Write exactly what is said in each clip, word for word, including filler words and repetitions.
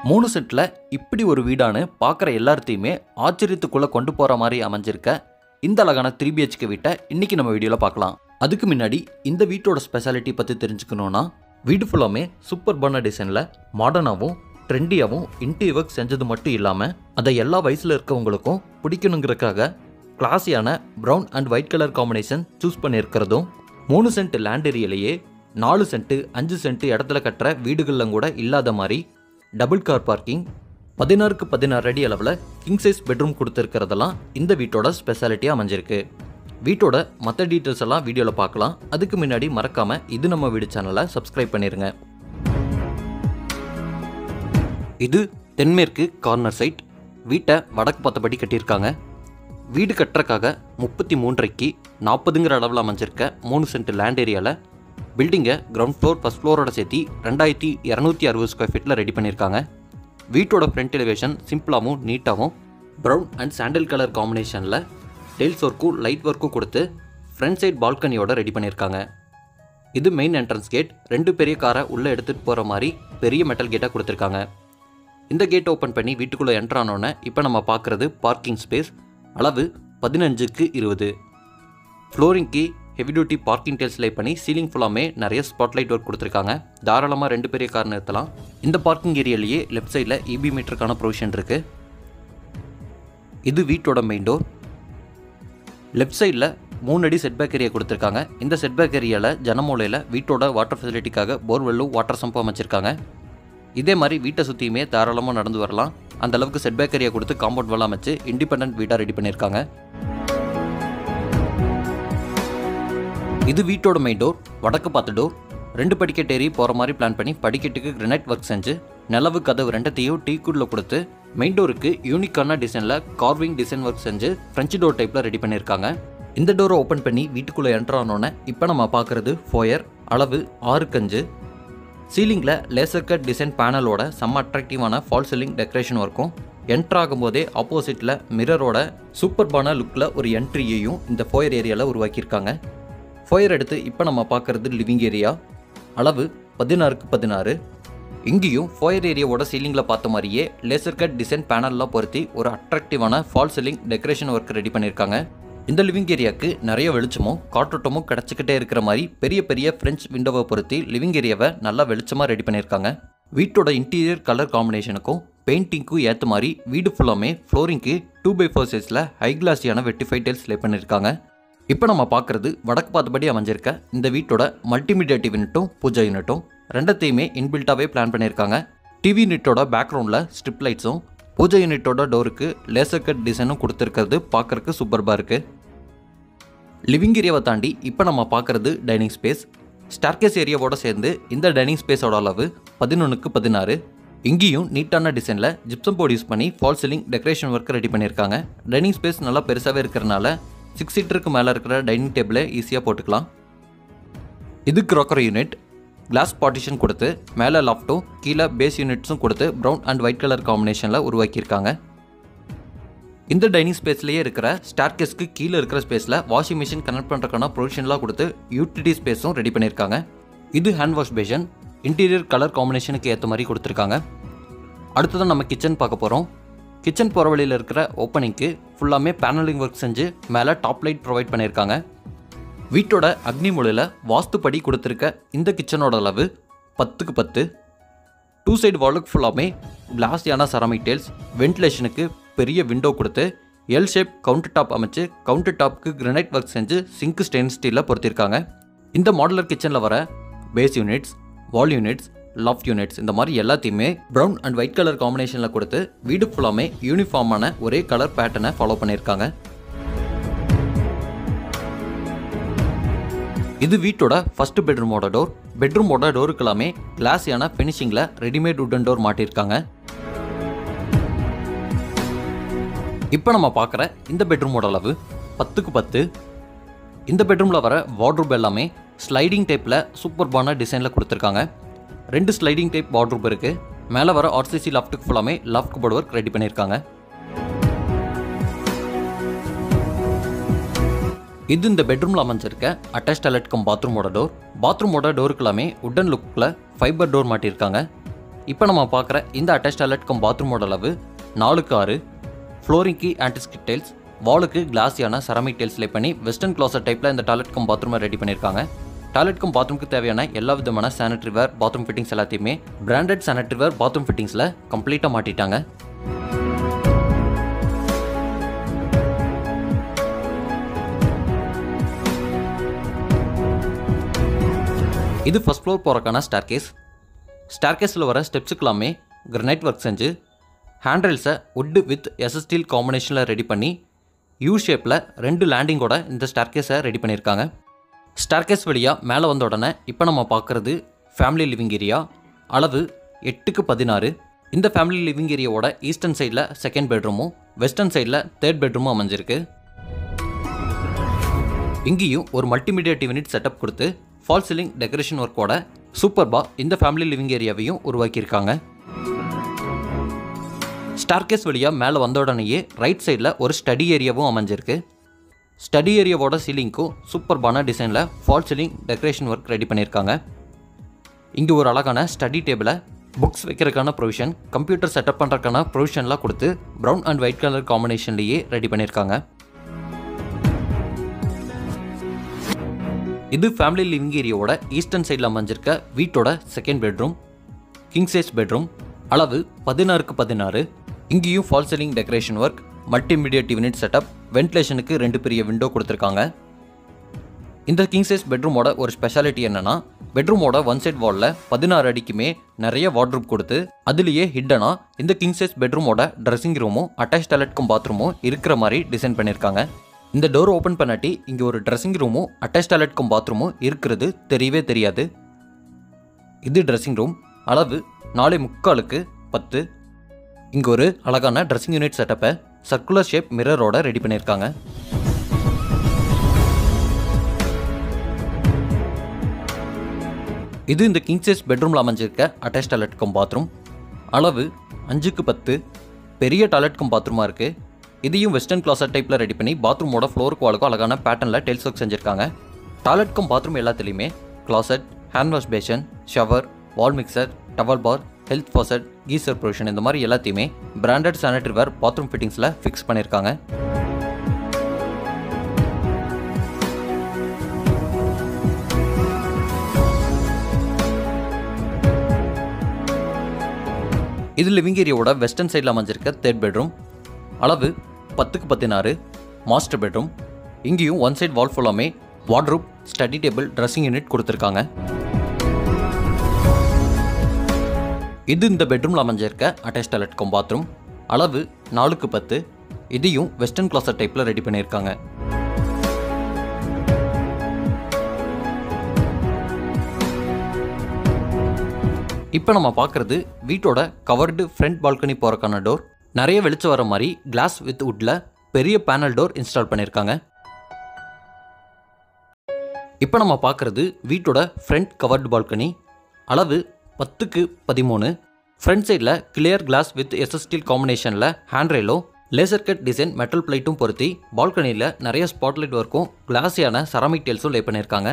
மூணு சென்ட்ல இப்படி ஒரு வீடானு பார்க்குற எல்லாத்தையுமே ஆச்சரியத்துக்குள்ளே கொண்டு போகிற மாதிரி அமைஞ்சிருக்க இந்த அழகான த்ரீ பிஹெச்கே வீட்டை இன்றைக்கி நம்ம வீடியோவில் பார்க்கலாம். அதுக்கு முன்னாடி இந்த வீட்டோட ஸ்பெஷாலிட்டி பற்றி தெரிஞ்சுக்கணுன்னா, வீடு ஃபுல்லாமே சூப்பர் பர்ன டிசைனில் மாடர்னாகவும் ட்ரெண்டியாகவும் இன்டீரியர் ஒர்க் செஞ்சது மட்டும் இல்லாமல் அதை எல்லா வயசில் இருக்கவங்களுக்கும் பிடிக்கணுங்கிறதுக்காக கிளாஸியான brown and white colour combination choose பண்ணியிருக்கிறதும், மூணு சென்ட் லேண்ட் ஏரியாலேயே நாலு சென்ட்டு அஞ்சு சென்ட்டு இடத்துல கட்டுற வீடுகளில் கூட இல்லாத மாதிரி டபுள் கார் பார்க்கிங், பதினாறுக்கு பதினாறு அடி அளவில் கிங் சைஸ் பெட்ரூம் கொடுத்துருக்கிறதெல்லாம் இந்த வீட்டோட ஸ்பெஷாலிட்டியாக அமைஞ்சிருக்கு. வீட்டோட மற்ற டீட்டெயில்ஸ் எல்லாம் வீடியோவில் பார்க்கலாம். அதுக்கு முன்னாடி மறக்காமல் இது நம்ம வீடு சேனலை சப்ஸ்கிரைப் பண்ணிடுங்க. இது தென்மேற்கு கார்னர் சைட். வீட்டை வடக்கு பார்த்தபடி கட்டியிருக்காங்க. வீடு கட்டுறக்காக முப்பத்தி மூன்றைக்கு நாற்பதுங்கிற அளவில் அமைஞ்சிருக்க மூணு சென்ட் லேண்ட் ஏரியாவில் பில்டிங்கை கிரவுண்ட் ஃப்ளோர் ஃபஸ்ட் ஃப்ளோரோட சேர்த்து ரெண்டாயிரத்தி இரநூத்தி அறுபது ஸ்கொயர் ஃபீட்டில் ரெடி பண்ணியிருக்காங்க. வீட்டோட ஃப்ரண்ட் எலிவேஷன் சிம்பிளாகவும் நீட்டாகவும் ப்ரௌன் அண்ட் சாண்டல் கலர் காம்பினேஷனில் டெயில்ஸ் ஒர்க்கும் லைட் ஒர்க்கும் கொடுத்து ஃப்ரண்ட் சைட் பால்கனியோட ரெடி பண்ணியிருக்காங்க. இது மெயின் என்ட்ரன்ஸ் கேட். ரெண்டு பெரிய காரை உள்ளே எடுத்துகிட்டு போகிற மாதிரி பெரிய மெட்டல் கேட்டாக கொடுத்துருக்காங்க. இந்த கேட் ஓப்பன் பண்ணி வீட்டுக்குள்ளே என்ட்ரு ஆனோன்னே இப்போ நம்ம பார்க்குறது பார்க்கிங் ஸ்பேஸ். அளவு பதினஞ்சுக்கு இருபது. ஃப்ளோரிங்க்கு heavy duty parking tiles lay பண்ணி சீலிங் ஃபுல்லாமே நிறைய ஸ்பாட்லைட் ஒர்க் கொடுத்துருக்காங்க. தாராளமாக ரெண்டு பெரிய கார் நிறுத்தலாம். இந்த பார்க்கிங் ஏரியாலேயே லெஃப்ட் சைடில் இபி மீட்டருக்கான ப்ரொவிஷன் இருக்குது. இது வீட்டோட மெயின் டோர். லெஃப்ட் சைடில் மூணு அடி செட்பேக் ஏரியா கொடுத்துருக்காங்க. இந்த செட்பேக் ஏரியாவில் ஜனமூலையில் வீட்டோட வாட்டர் ஃபெசிலிட்டிக்காக போர்வெல்லும் வாட்டர் சம்பும் அமைச்சிருக்காங்க. இதே மாதிரி வீட்டை சுற்றியுமே தாராளமாக நடந்து வரலாம். அந்தளவுக்கு செட்பேக் ஏரியா கொடுத்து காம்பவுண்ட் வால் அமைச்சு இண்டிபெண்டன்ட் வீடாக ரெடி பண்ணியிருக்காங்க. இது வீட்டோட மெயின் டோர். வடக்கு பார்த்த டோர். ரெண்டு படிக்கட்டு ஏறி போகிற மாதிரி பிளான் பண்ணி படிக்கட்டுக்கு கிரனைட் ஒர்க் செஞ்சு நிலவு கதவு ரெண்டத்தையும் டீ குட்டில் கொடுத்து மெயின் டோருக்கு யூனிக்கான டிசைனில் கார்விங் டிசைன் ஒர்க் செஞ்சு ஃப்ரெஞ்சு டோர் டைப்பில் ரெடி பண்ணியிருக்காங்க. இந்த டோரை ஓப்பன் பண்ணி வீட்டுக்குள்ளே என்ட்ரு ஆனோன்னே இப்போ நம்ம பார்க்குறது ஃபோயர். அளவு ஆறுக்கு அஞ்சு. சீலிங்கில் லேசர் கட் டிசைன் பேனலோட செம்ம அட்ராக்டிவான ஃபால் சீலிங் டெக்கரேஷன் ஒர்க்கும், என்ட்ரு ஆகும்போதே ஆப்போசிட்டில் மிரரோட சூப்பர்பான லுக்கில் ஒரு என்ட்ரியையும் இந்த ஃபோயர் ஏரியாவில் உருவாக்கியிருக்காங்க. ஃபோயர் எடுத்து இப்போ நம்ம பார்க்குறது லிவிங் ஏரியா. அளவு பதினாறுக்கு பதினாறு. இங்கேயும் ஃபோயர் ஏரியாவோட சீலிங்கில் பார்த்த மாதிரியே லேசர் கட் டிசைன் பேனல்லாம் பொருத்தி ஒரு அட்ராக்டிவான false ceiling decoration work ready பண்ணியிருக்காங்க. இந்த லிவிங் ஏரியாவுக்கு நிறைய வெளிச்சமும் காற்றோட்டமும் கிடச்சிக்கிட்டே இருக்கிற மாதிரி பெரிய பெரிய ஃப்ரெஞ்ச் விண்டோவை பொருத்தி லிவிங் ஏரியாவை நல்லா வெளிச்சமாக ரெடி பண்ணியிருக்காங்க. வீட்டோட இன்டீரியர் கலர் காம்பினேஷனுக்கும் பெயிண்டிங்க்கும் ஏற்ற மாதிரி வீடு ஃபுல்லாமே ஃப்ளோரிங்க்கு டூ பை ஃபோர் சைஸில் ஹை கிளாஸியான வெட்டிஃபை டைல்ஸ் லே பண்ணியிருக்காங்க. இப்போ நம்ம பார்க்குறது வடக்கு பார்த்தபடி அமைஞ்சிருக்க இந்த வீட்டோட மல்டிமீடியா டிவி யூனிட்டும் பூஜா யூனிட்டும் ரெண்டத்தையுமே இன்பில்ட்டாகவே பிளான் பண்ணியிருக்காங்க. டிவி யூனிட்டோட பேக்ரவுண்டில் ஸ்ட்ரிப் லைட்ஸும் பூஜா யூனிட்டோட டோருக்கு லேசர் கட் டிசைனும் கொடுத்துருக்கிறது பார்க்குறக்கு சூப்பர்பாக இருக்குது. லிவிங் ஏரியாவை தாண்டி இப்போ நம்ம பார்க்குறது டைனிங் ஸ்பேஸ். ஸ்டார்கேஸ் ஏரியாவோட சேர்ந்து இந்த டைனிங் ஸ்பேஸோட அளவு பதினொன்றுக்கு பதினாறு. இங்கேயும் நீட்டான டிசைனில் ஜிப்சம் போர்டு யூஸ் பண்ணி false ceiling decoration work ready பண்ணியிருக்காங்க. டைனிங் ஸ்பேஸ் நல்லா பெருசாகவே இருக்கிறனால சிக்ஸ் சீட்டருக்கு மேலே இருக்கிற டைனிங் டேபிளை ஈஸியாக போட்டுக்கலாம். இது க்ராக்கரி யூனிட். கிளாஸ் பார்ட்டிஷன் கொடுத்து மேலே லாஃப்ட்டும் கீழே பேஸ் யூனிட்ஸும் கொடுத்து ப்ரௌன் அண்ட் ஒயிட் கலர் காம்பினேஷனில் உருவாக்கியிருக்காங்க. இந்த டைனிங் ஸ்பேஸ்லேயே இருக்கிற ஸ்டார்கேஸ்க்கு கீழே இருக்கிற ஸ்பேஸில் வாஷிங் மிஷின் கனெக்ட் பண்ணுறதுக்கான ப்ரொவிஷன்லாம் கொடுத்து யூட்டிலிட்டி ஸ்பேஸும் ரெடி பண்ணியிருக்காங்க. இது hand wash basin. Interior colour காம்பினேஷனுக்கு ஏற்ற மாதிரி கொடுத்துருக்காங்க. அடுத்ததான் நம்ம கிச்சன் பார்க்க போகிறோம். கிச்சன் போகிற வழியில் இருக்கிற ஓப்பனிங்க்கு ஃபுல்லாமே பேனலிங் ஒர்க் செஞ்சு மேலே டாப் லைட் ப்ரொவைட் பண்ணியிருக்காங்க. வீட்டோட அக்னி மூலையில் வாஸ்துப்படி கொடுத்துருக்க இந்த கிச்சனோட அளவு பத்துக்கு பத்து. டூ சைடு வாலுக்கு ஃபுல்லாமே கிளாஸியான செராமிக் டைல்ஸ், வென்டிலேஷனுக்கு பெரிய விண்டோ கொடுத்து எல் ஷேப் கவுண்டர் டாப் அமைச்சு கவுண்டர் டாப்க்கு கிரனைட் ஒர்க் செஞ்சு சிங்க் ஸ்டெயின்லெஸ் ஸ்டீலில் பொருத்திருக்காங்க. இந்த மாடுலர் கிச்சனில் வர base units, wall units, loft units இந்த மாதிரி எல்லாத்தையுமே ப்ரௌன் அண்ட் ஒயிட் கலர் காம்பினேஷனில் கொடுத்து வீடு ஃபுல்லாமே யூனிஃபார்மான ஒரே கலர் பேட்டர்னை ஃபாலோ பண்ணியிருக்காங்க. இது வீட்டோட ஃபர்ஸ்ட் பெட்ரூமோட டோர். பெட்ரூமோட டோருக்கு எல்லாமே கிளாஸியான ஃபினிஷிங்கில் ரெடிமேட் உட்டன் டோர் மாட்டியிருக்காங்க. இப்போ நம்ம பார்க்குற இந்த பெட்ரூமோட அளவு பத்துக்கு பத்து. இந்த பெட்ரூமில் வர வார்ட்ரூப் எல்லாமே ஸ்லைடிங் டைப்பில் சூப்பர்பான டிசைனில் கொடுத்துருக்காங்க. ரெண்டு ஸ்லைடிங் டைப் வார்ட்ரூப் இருக்குது. மேலே வர ஆர்சிசி லாஃப்ட்டுக்கு ஃபுல்லாமே லாஃப்ட் போர்டு ஒர்க் ரெடி பண்ணியிருக்காங்க. இது இந்த பெட்ரூமில் அமைஞ்சிருக்க அட்டாச் டாய்லெட் கம் பாத்ரூமோட டோர். பாத்ரூமோட டோருக்கு எல்லாமே உட்டன் லுக்கில் ஃபைபர் டோர் மாட்டியிருக்காங்க. இப்போ நம்ம பார்க்குற இந்த அட்டாச் டாய்லெட் கம் பாத்ரூமோட அளவு நாலுக்கு ஆறு. ஃப்ளோரிங்க்கு ஆன்டிஸ்கிட் டைல்ஸ், வாலுக்கு கிளாஸியான செராமிக் டைல்ஸ் லே பண்ணி வெஸ்டர்ன் க்ளாசட் டைப்பில் இந்த டாய்லெட் கம் பாத்ரூமை ரெடி பண்ணியிருக்காங்க. டாய்லெட் கம் பாத்ரூமுக்கு தேவையான எல்லா விதமான சானிட்டரி வேர், பாத்ரூம் ஃபிட்டிங்ஸ் எல்லாத்தையுமே பிராண்டட் சானிட்டரி வேர் பாத்ரூம் ஃபிட்டிங்ஸில் கம்ப்ளீட்டாக மாட்டிட்டாங்க. இது ஃபர்ஸ்ட் ஃப்ளோர் போகிறக்கான ஸ்டார்கேஸ். ஸ்டார்கேஸில் வர ஸ்டெப்ஸுக்கெல்லாமே கிரனைட் ஒர்க் செஞ்சு ஹேண்ட்ரெல்ஸை வுட்டு வித் எஸ்எஸ் ஸ்டீல் காம்பினேஷனில் ரெடி பண்ணி யூ ஷேப்பில் ரெண்டு லேண்டிங்கோட இந்த ஸ்டார்கேஸை ரெடி பண்ணியிருக்காங்க. ஸ்டார்கேஸ் வழியாக மேலே வந்த உடனே இப்போ நம்ம பார்க்குறது ஃபேமிலி லிவிங் ஏரியா. அளவு எட்டுக்கு பதினாறு. இந்த ஃபேமிலி லிவிங் ஏரியாவோட ஈஸ்டர்ன் சைடில் செகண்ட் பெட்ரூமும் வெஸ்டர்ன் சைடில் தேர்ட் பெட்ரூமும் அமைஞ்சிருக்கு. இங்கேயும் ஒரு மல்டிமீடியா டிவி யூனிட் செட்டப் கொடுத்து ஃபால் சீலிங் டெக்கரேஷன் ஒர்க்கோட சூப்பர்பா இந்த ஃபேமிலி லிவிங் ஏரியாவையும் உருவாக்கியிருக்காங்க. ஸ்டார்கேஸ் வழியாக மேலே வந்த உடனேயே ரைட் சைடில் ஒரு ஸ்டடி ஏரியாவும் அமைஞ்சிருக்கு. ஸ்டடி ஏரியாவோட சீலிங்க்கும் சூப்பர்பான டிசைனில் false ceiling decoration work ready பண்ணியிருக்காங்க. இங்கே ஒரு அழகான ஸ்டடி டேபிளை புக்ஸ் வைக்கிறதுக்கான ப்ரொவிஷன், கம்ப்யூட்டர் செட்டப் பண்ணுறதுக்கான ப்ரொவிஷன்லாம் கொடுத்து ப்ரௌன் அண்ட் ஒயிட் கலர் காம்பினேஷன்லேயே ரெடி பண்ணியிருக்காங்க. இது ஃபேமிலி லிவிங் ஏரியாவோட ஈஸ்டர்ன் சைடில் அமைஞ்சிருக்க வீட்டோட second bedroom, king size bedroom. அளவு பதினாறுக்கு பதினாறு. இங்கேயும் false ceiling decoration work, multimedia TV unit setup, வென்டிலேஷனுக்கு ரெண்டு பெரிய விண்டோ கொடுத்துருக்காங்க. இந்த கிங் சைஸ் பெட்ரூமோட ஒரு ஸ்பெஷாலிட்டி என்னன்னா, பெட்ரூமோட ஒன் சைட் வாலில் பதினாறு அடிக்குமே நிறைய வார்ட்ரூப் கொடுத்து அதுலேயே ஹிட்டனா இந்த கிங் சைஸ் பெட்ரூமோட ட்ரெஸ்ஸிங் ரூமும் அட்டாச் டாய்லெட் கம் பாத்ரூமும் இருக்கிற மாதிரி டிசைன் பண்ணியிருக்காங்க. இந்த டோர் ஓப்பன் பண்ணாட்டி இங்கே ஒரு ட்ரெஸ்ஸிங் ரூமும் அட்டாச் டாய்லெட் கம் பாத்ரூமும் இருக்கிறது தெரியவே தெரியாது. இது ட்ரெஸ்ஸிங் ரூம். அளவு நாலு முக்காலுக்கு பத்து. இங்கே ஒரு அழகான ட்ரெஸ்ஸிங் யூனிட் செட்டப்பை சர்க்குலர் ஷேப் மிரரோட ரெடி பண்ணியிருக்காங்க. இது இந்த கிங் சைஸ் பெட்ரூமில் அமைஞ்சிருக்க அட்டாச் டாய்லெட் கம் பாத்ரூம். அளவு அஞ்சுக்கு பத்து. பெரிய டாய்லெட் கம் பாத்ரூமாக இருக்குது. இதையும் வெஸ்டர்ன் க்ளாசட் டைப்பில் ரெடி பண்ணி பாத்ரூமோட ஃப்ளோருக்கு வாலுக்கும் அழகான பேட்டர்னில் டைல்ஸ் ஒர்க் செஞ்சுருக்காங்க. டாய்லெட் கம் பாத்ரூம் எல்லாத்துலேயுமே closet, hand wash basin, shower, wall mixer, towel bar, health faucet, geyser provision இந்த மாதிரி எல்லாத்தையுமே பிராண்டட் சானிட்டரி வேர் பாத்ரூம் ஃபிட்டிங்ஸில் ஃபிக்ஸ் பண்ணியிருக்காங்க. இது லிவிங் ஏரியாவோட வெஸ்டர்ன் சைடில் அமைஞ்சிருக்க தேர்ட் பெட்ரூம். அளவு பத்துக்கு பதினாறு. Master bedroom. இங்கேயும் ஒன் சைட் வால் ஃபுல்லாமே wardrobe, study table, dressing unit கொடுத்துருக்காங்க. இது இந்த பெட்ரூமில் அமைஞ்சிருக்க அட்டாச் டாய்லெட் கம் பாத்ரூம். அளவு நாலுக்கு பத்து. இதையும் வெஸ்டர்ன் க்ளாசட் டைப்பில் ரெடி பண்ணியிருக்காங்க. இப்போ நம்ம பார்க்குறது வீட்டோட கவர்டு ஃப்ரண்ட் பால்கனி போகிறக்கான டோர். நிறைய வெளிச்சம் வர மாதிரி கிளாஸ் வித் வுட்டில் பெரிய பேனல் டோர் இன்ஸ்டால் பண்ணியிருக்காங்க. இப்போ நம்ம பார்க்குறது வீட்டோட ஃப்ரண்ட் கவர்டு பால்கனி. அளவு பத்துக்கு பதிமூணு. ஃப்ரண்ட் சைடில் clear glass with SS steel காம்பினேஷனில் ஹேண்ட்ரெயிலும் லேசர் கட் டிசைன் மெட்டல் பிளேட்டும் பொருத்தி பால்கனியில் நிறைய ஸ்பாட்லைட் ஒர்க்கும் கிளாஸியான செராமிக் டைல்ஸும் லே பண்ணியிருக்காங்க.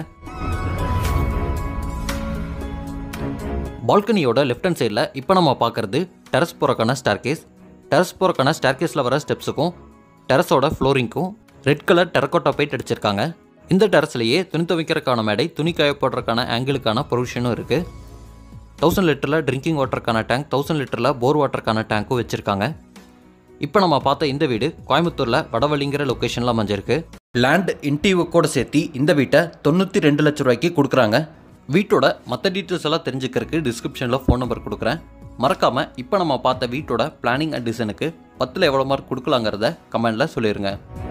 பால்கனியோட லெஃப்ட் ஹேண்ட் சைடில் இப்போ நம்ம பார்க்குறது டெரஸ் போகிறக்கான ஸ்டார்கேஸ். டெரஸ் போகிறக்கான ஸ்டார்கேஸில் வர ஸ்டெப்ஸுக்கும் டெரஸோட ஃப்ளோரிங்க்கும் ரெட் கலர் டெரக்கோட்டா பெயிண்ட் அடிச்சிருக்காங்க. இந்த டெரஸ்லேயே துணி துவைக்கிறதுக்கான மேடை, துணி காய போடுறதுக்கான ஆங்கிளுக்கான ப்ரொவிஷனும் இருக்குது. தௌசண்ட் லிட்டரில் ட்ரிங்கிங் வாட்டருக்கான டேங்க், தௌசண்ட் லிட்டரில் போர் வாட்டருக்கான டேங்க்கும் வச்சுருக்காங்க. இப்போ நம்ம பார்த்த இந்த வீடு கோயம்புத்தூரில் வடவள்ளிங்கிற லொக்கேஷனில் அமைஞ்சிருக்கு. லேண்ட் இன்டிவுக்கோட சேர்த்து இந்த வீட்டை தொண்ணூற்றி ரெண்டு லட்ச ரூபாய்க்கு கொடுக்குறாங்க. வீட்டோட மற்ற டீட்டெயில்ஸ் எல்லாம் தெரிஞ்சுக்கிறதுக்கு டிஸ்கிரிப்ஷனில் ஃபோன் நம்பர் கொடுக்குறேன். மறக்காமல் இப்போ நம்ம பார்த்த வீட்டோட பிளானிங் அண்ட் டிசைனுக்கு பத்தில் எவ்வளோ மார்க் கொடுக்கலாங்கிறத கமெண்டில் சொல்லிடுங்க.